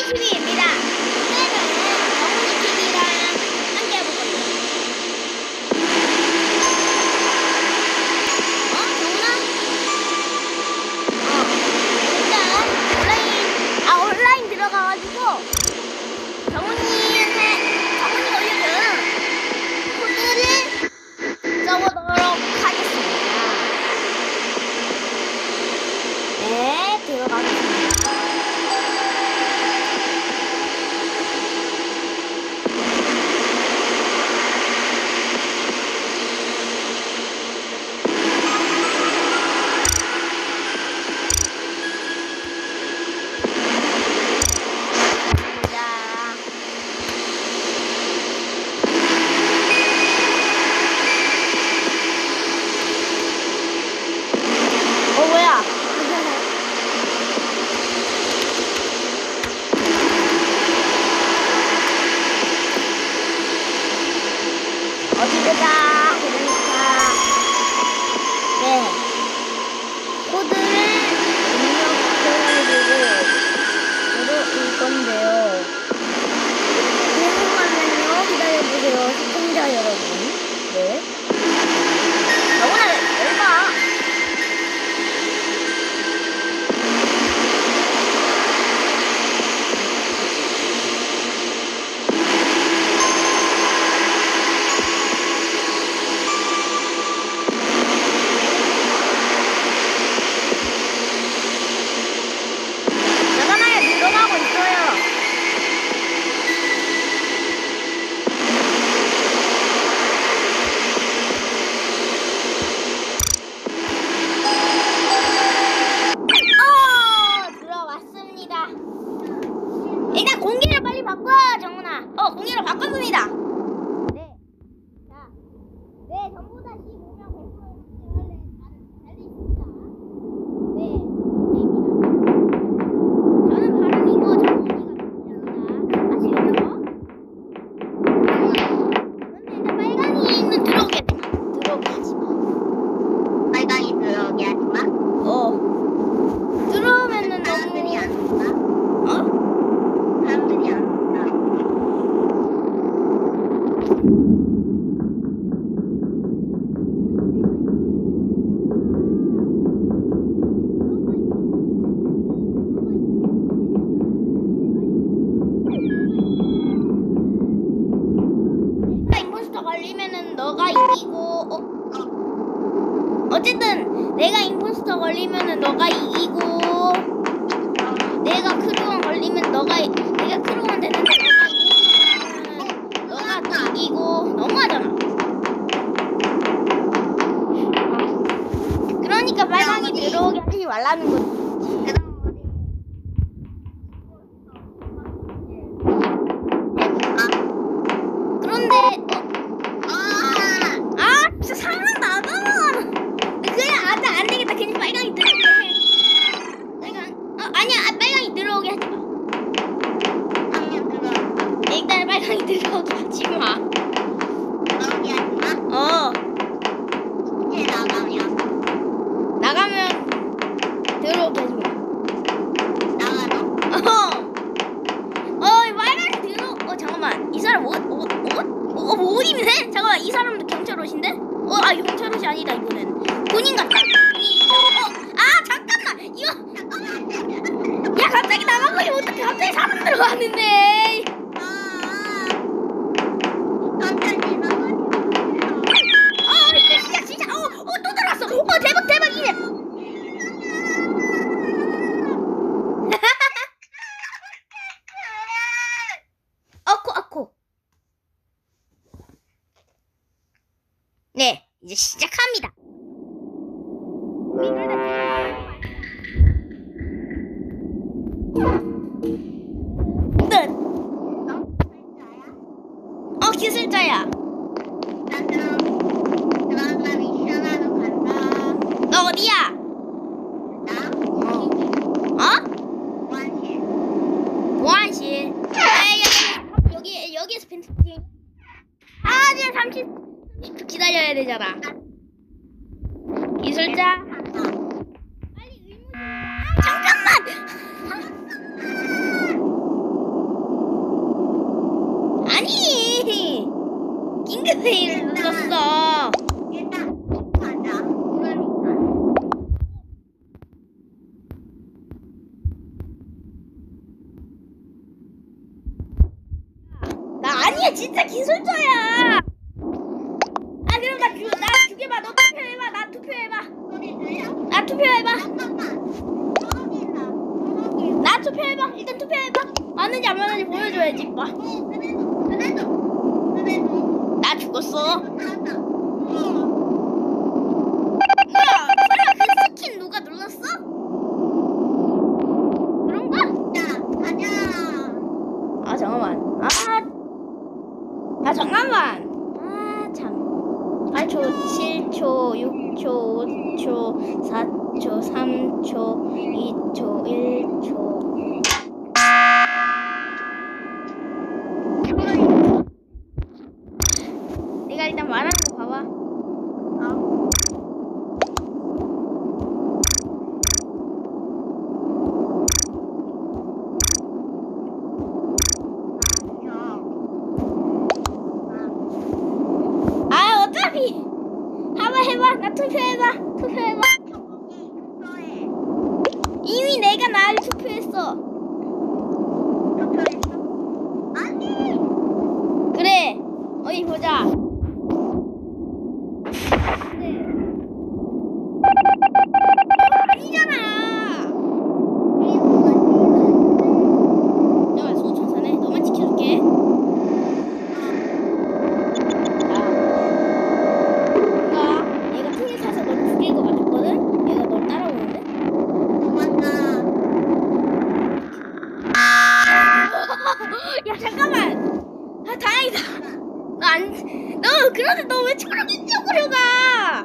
TV입니다. 오늘은 정훈이 TV랑 함께 해볼 겁니다. 정훈아? 일단 온라인 들어가가지고 정훈이가 올려준 코드를 써보도록 하겠습니다. 네, 들어가겠습니다. 뭐야? 어디 보자. 그러니까 네 코드를 입력해주고 들어올 건데요. 궁금하면요 기다려주세요 시청자 여러분. 네. 너무나 열봐. 들어가고 있어요. 들어왔습니다. 일단 공기를 빨리 바꿔, 정훈아. 공기를 바꿨습니다. 네. 자, 네, 전부 다 15명 100% 확정할래. 다들 있습니다. 네, 문제입니다. 저는 바람이고 정훈이가 아시겠죠? 근데 일단 빨강이는 들어오게 하지 마. 빨강이 들어오게 하지 마. 들어오면은 사람들이 안 너무 온다. 사람들이 안 온다. 내가 임포스터 걸리면은 너가 이기고 어쨌든 내가 임포스터 걸리면은 너가 이기고 내가 크루원 걸리면 내가 크루원 되는데 너가 또 이기고 너무하잖아. 그러니까 빨강이 들어오게 하지 말라는 거지. 그런데 진짜 상황 나잖아. 그냥 안 되겠다. 괜히 빨강이 들어오게 해. 아니야, 빨강이 들어오게 하지 마. 일단 빨강이 들어오게 하지 마. 들어오게 하지 마. 이제 나가면 들어오게 하지 마. 나가도 빨강이 잠깐만. 이 사람 옷 입네? 잠깐만, 이 사람도 경찰 옷인데? 경찰 옷이 아니다, 이거는. 군인 같다. 잠깐만! 이거! 야, 갑자기 나가버리면 어떡해. 갑자기 사람 들어가는데. 진짜. 또 들어왔어. 대박이네. 아코. 네, 이제 시작합니다. 기술자야. 그럼 미션하러 간다. 너 어디야? 나? 보안실. 보안실. 여기에서 펜스. 이제 30분 기다려야 되잖아. 기술자. 빨리 의무. 잠깐만. 얘 진짜 기술자야. 아 그럼 나 죽여봐. 너 투표해봐. 나 투표해봐. 소리 들려? 나 투표해봐. 잠깐만. 초록이다. 초록이. 나 투표해봐. 일단 투표해봐. 맞는지 안 맞는지 보여줘야지. 봐. 그래도. 나 죽었어. 살았다. 뭐야? 설마 그 스킨 누가 눌렀어? 그런가? 자, 가자. 아 잠깐만. 아 잠깐만. 아 참. 8초, 7초, 6초, 5초, 4초, 3초, 2초, 1초. 내가 일단 말하는 거 봐봐. 아 어차피 한번 해봐. 나 투표해봐. 이미 내가 나를 투표했어. 아니. 그래. 어디 보자. 그래. 아니잖아. 야 소천사네. 너만 지켜줄게. 얘가 틀을 사서 널 죽일 것 같았거든? 얘가 널 따라오는데? 야 잠깐만. 아 다행이다. 너 그런데 너 왜 저렇게 쪽으로 가?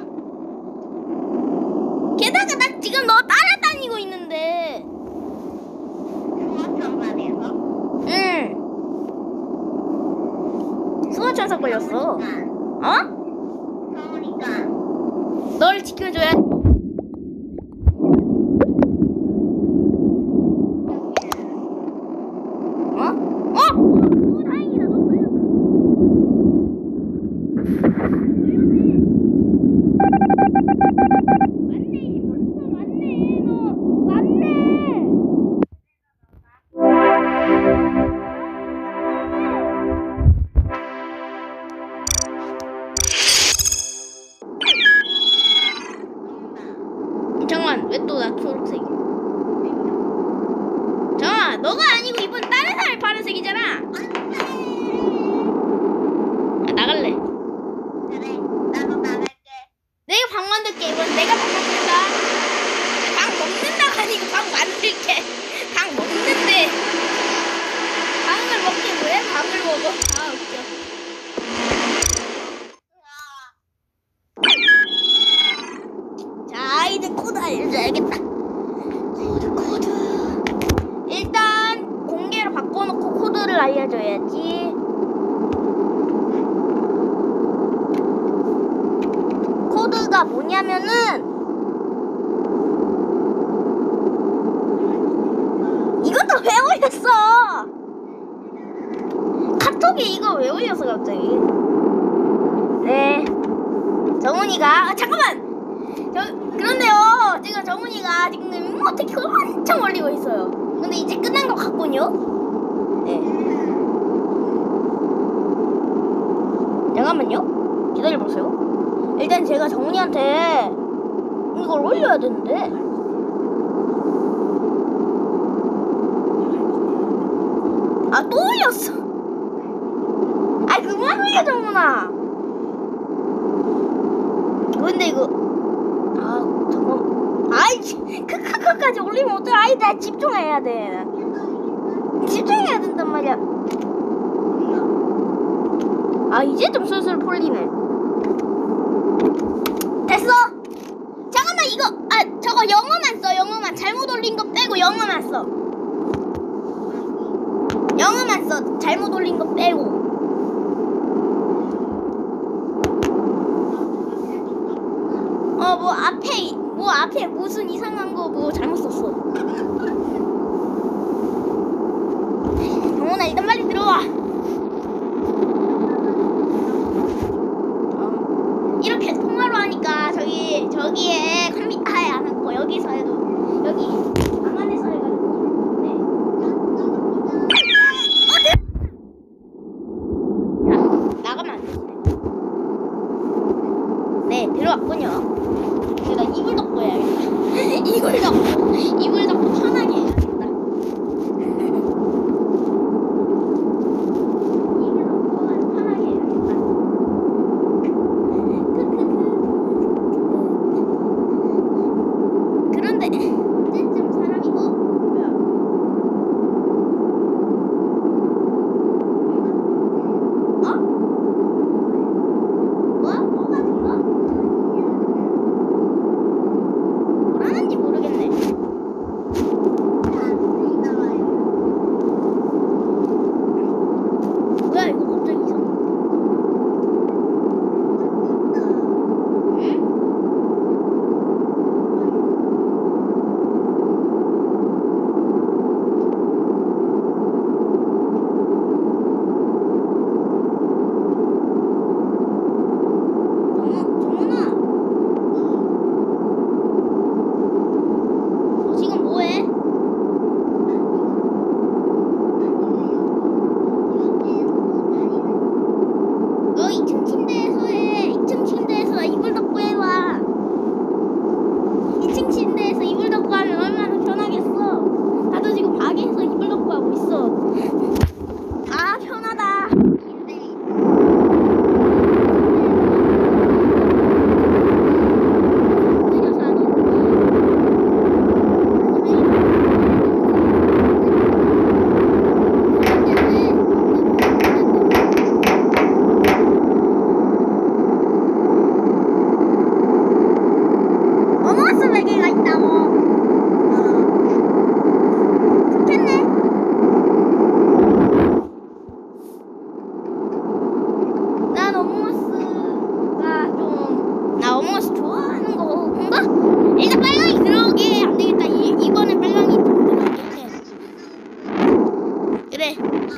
게다가 나 지금 너 따라다니고 있는데. 응. 수호천사 걸렸어. 어? 널 지켜줘야. 어? 오, 다행이다. 너 걸렸어. 맞네. 너 맞네. 잠깐만, 왜 또 나 초록색이야? 잠깐만, 너가 아니고 이번 다른 사람이 파란색이잖아. 아, 나갈래. 그래, 나도 나갈게. 내가 방 만들게. 이번 내가 방 만들까? 방 먹는다가 아니고 방 만들게. 방 먹는데. 방을 먹게 왜 방을 먹어? 아 웃겨. 자 이제 코드 알려줘야겠다. 코드. 일단 공개로 바꿔놓고 코드를 알려줘야지. 코드가 뭐냐면은 이것도 왜 올렸어? 카톡에 이거 왜 올렸어 갑자기? 네, 정훈이가 잠깐만. 그런데요, 지금 정훈이가 지금 이모티콘 엄청 올리고 있어요. 근데 이제 끝난 것 같군요. 네. 잠깐만요. 기다려보세요. 일단 제가 정훈이한테 이걸 올려야 되는데. 아, 또 올렸어. 아, 그만 올려, 정훈아. 근데 이거 잠깐만. 아이 크크크까지 올리면 어떡해. 아이 나 집중해야 돼. 집중해야 된단 말이야. 아 이제 좀 슬슬 풀리네. 됐어. 잠깐만 이거 저거 영어만 써. 영어만 잘못 올린 거 빼고 영어만 써. 영어만 써. 잘못 올린 거 빼고. 앞에 무슨 이상한 거 뭐 잘못 썼어. 정훈아 일단 빨리 들어와. 이렇게 통화로 하니까 저기에 컴퓨터에 안 하고 여기서 해도 여기 방 안에서 해가지고. 네.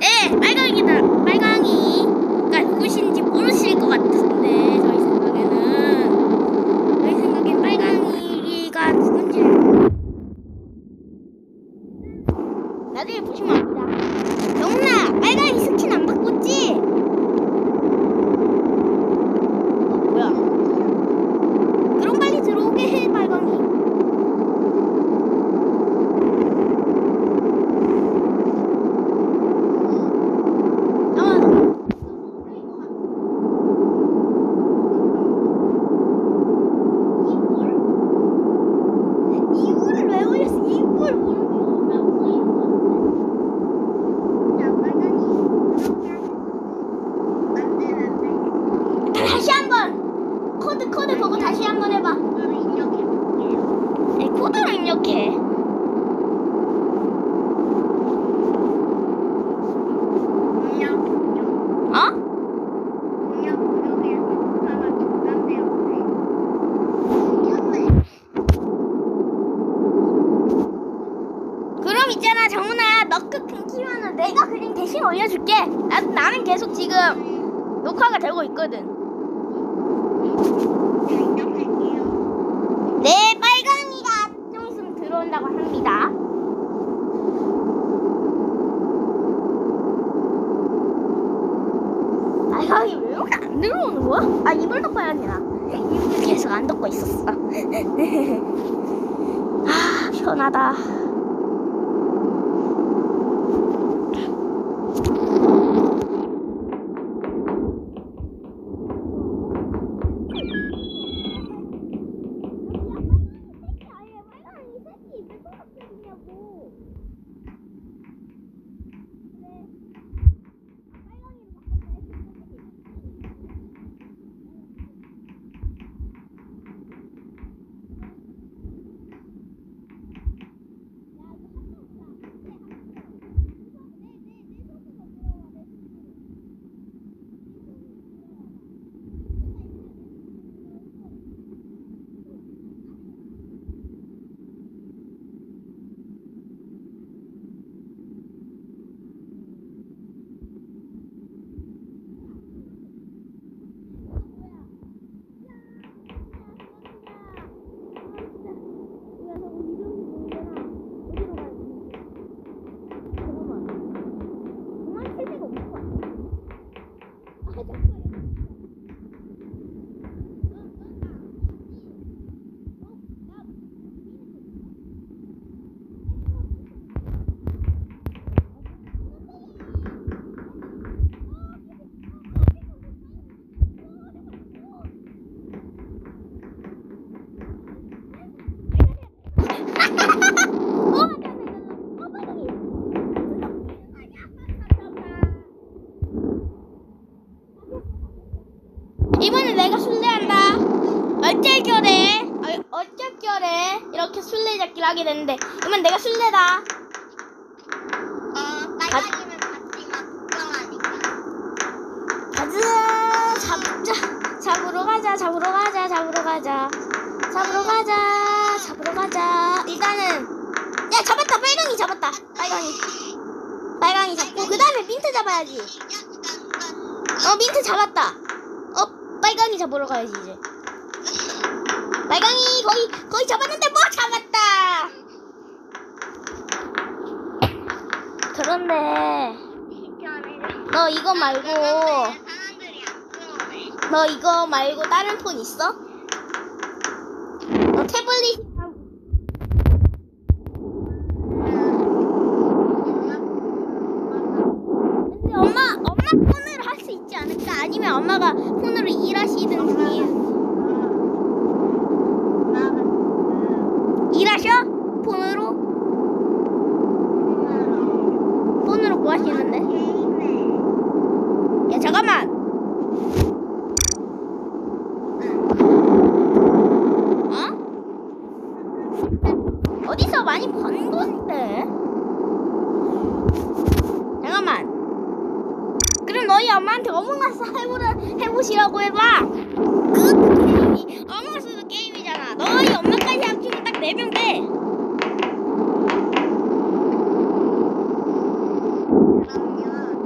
네, 빨강이다. 빨강이가 누구신지 모르실 것 같은데 저희 생각엔 빨강이가 누군지 나중에 보시면 압니다. 정훈아, 빨강이 스킨 안 바꿨지? 뭐야? 그럼 빨리 들어오게 해, 빨강이. 이불을 왜 올렸어? 이불 다시 한번 코드 보고 다시 한번 해봐. 네, 코드를 입력해. 어? 그럼 있잖아, 정훈아, 너 끊기면은 내가 그냥 대신 올려줄게. 나는 계속 지금 녹화가 되고 있거든. 네, 빨강이가 좀 있으면 들어온다고 합니다. 빨강이 왜 이렇게 안 들어오는 거야? 아, 이불 덮어야 되나? 이불 계속 안 덮고 있었어. 아, 편하다. 이번엔 내가 술래한다. 어쩔결에 이렇게 술래잡기를 하게 됐는데 이번 내가 술래다. 빨강이는 같이 막 구경하니까. 잡으러 가자. 일단은 야, 잡았다. 빨강이 잡았다. 빨강이 잡고 그 다음에 민트 잡아야지. 민트 잡았다. 빨강이 잡으러 가야지 이제. 빨강이 거의 잡았는데 뭐 잡았다. 그런데 너 이거 말고 다른 폰 있어? 너 태블릿 근데 엄마 폰으로 할 수 있지 않을까? 아니면 엄마가 폰으로 일하시든 중이든. 일하셔? 폰으로 뭐 하시는데? 야, 잠깐만. 어디서 많이 번 건데? 잠깐만. 그럼 너희 엄마한테 어몽어스 해보시라고 해봐. 그것도 게임이 어몽어스도 게임이잖아. 너희 엄마까지 합치면 딱 4명 돼. 그럼요.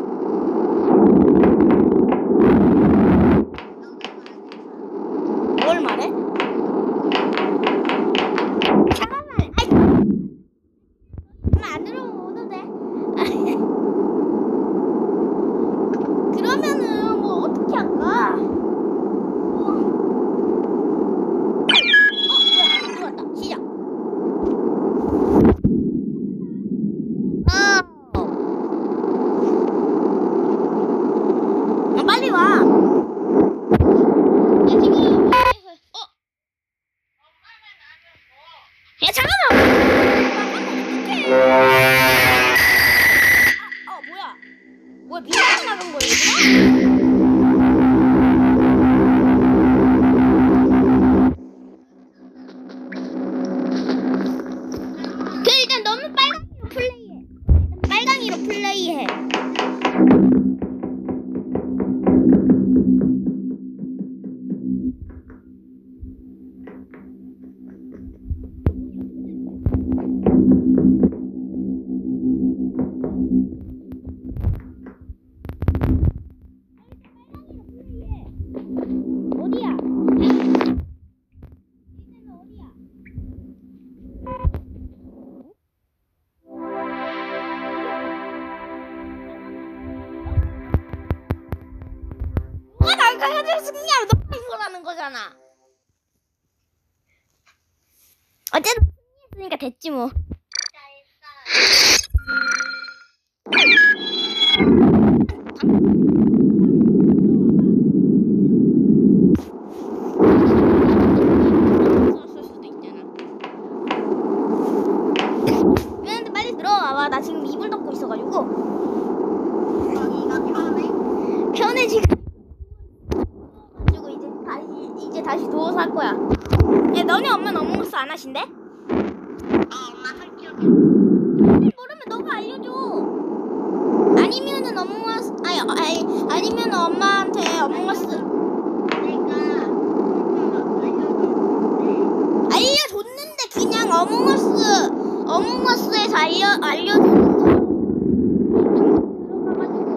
플레이해. 어디야? 이제는 어디야? 누가 나가가지고 승리하면 너가 이거라는 거잖아. 어쨌든 승리했으니까 됐지 뭐. 썼을 수도 있잖아. 미안한데 빨리 들어와봐. 나 지금 이불 덮고 있어가지고. 여기가 편해? 편해 지금. 그리고 이제 다시 누워서 할 거야. 야, 너네 엄마는 어몽어스 안 하신대? 엄마 학교 모르면 너가 알려줘. 아니면은 어몽어스 아니면 엄마한테 어몽어스 내가 알려줬는데 그냥 어몽어스에서 알려줬는데 들어가가지고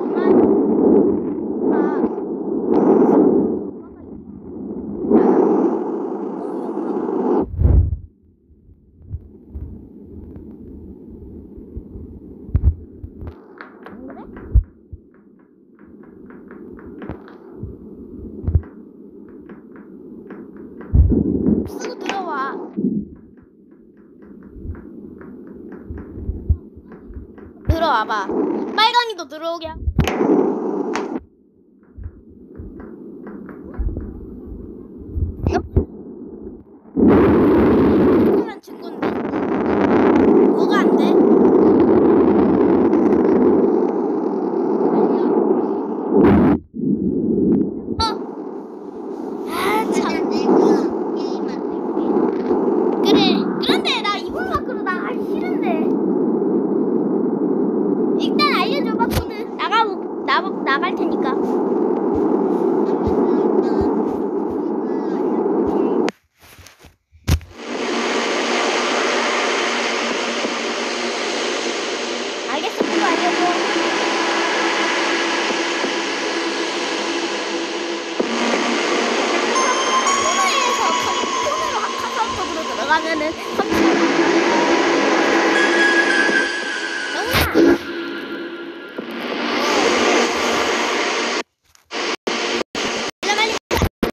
쓰고 들어와. 들어와봐. 빨강이도 들어오게. 그러면 친구인데 뭐가 안 돼? 참. 내가 게임만 그래. 그런데 나 이불 밖으로 나가기 싫은데. 일단 알려줘봐 코드. 나갈 테니까. 알겠어. 그거 알려줘. 코너에서 카카오톡으로 들어가면은